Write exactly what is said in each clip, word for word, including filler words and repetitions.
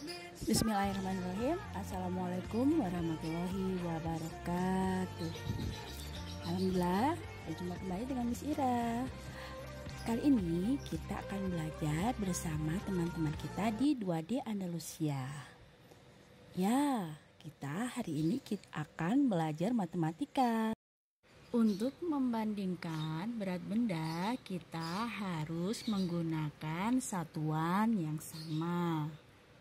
Bismillahirrahmanirrahim. Assalamualaikum warahmatullahi wabarakatuh. Alhamdulillah, berjumpa kembali dengan Miss Ira. Kali ini kita akan belajar bersama teman-teman kita di dua D Andalusia. Ya, kita hari ini kita akan belajar matematika. Untuk membandingkan berat benda, kita harus menggunakan satuan yang sama.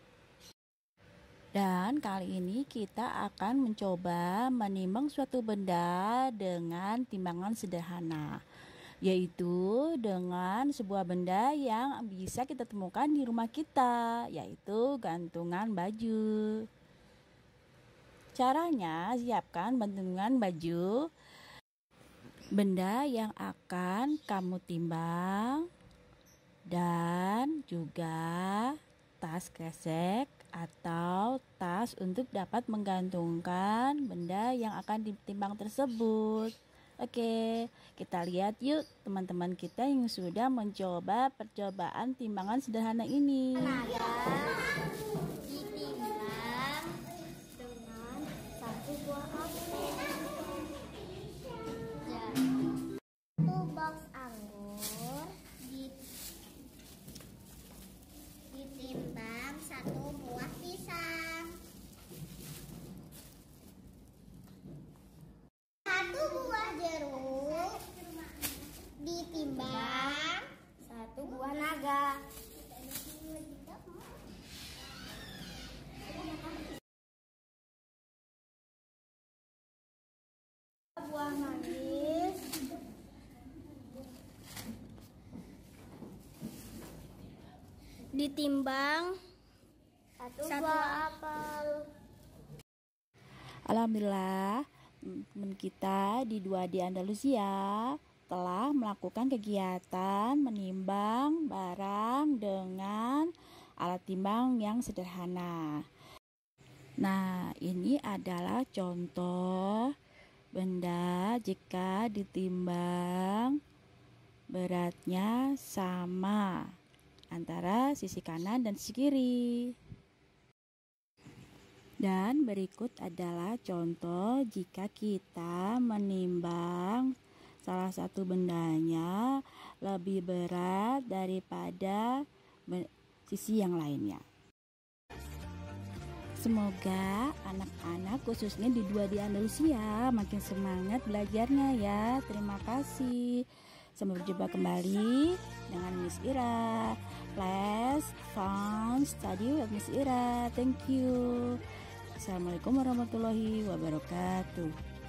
Dan kali ini kita akan mencoba menimbang suatu benda dengan timbangan sederhana, yaitu dengan sebuah benda yang bisa kita temukan di rumah kita, yaitu gantungan baju. Caranya, siapkan gantungan baju, benda yang akan kamu timbang, dan juga tas kresek atau tas untuk dapat menggantungkan benda yang akan ditimbang tersebut. Oke, kita lihat yuk teman-teman kita yang sudah mencoba percobaan timbangan sederhana ini. Ditimbang dengan satu buah apel. Satu box anggur ditimbang satu buah pisang. Satu buah jeruk ditimbang satu buah naga. Buah manggis ditimbang satu, satu buah apel. Alhamdulillah, teman kita di dua D Andalusia telah melakukan kegiatan menimbang barang dengan alat timbang yang sederhana. Nah, ini adalah contoh benda jika ditimbang beratnya sama antara sisi kanan dan sisi kiri. Dan berikut adalah contoh jika kita menimbang salah satu bendanya lebih berat daripada sisi yang lainnya. Semoga anak-anak khususnya di dua D Andalusia makin semangat belajarnya ya. Terima kasih. Sampai berjumpa kembali dengan Miss Ira. Please fun study with Miss Ira. Thank you. Assalamualaikum warahmatullahi wabarakatuh.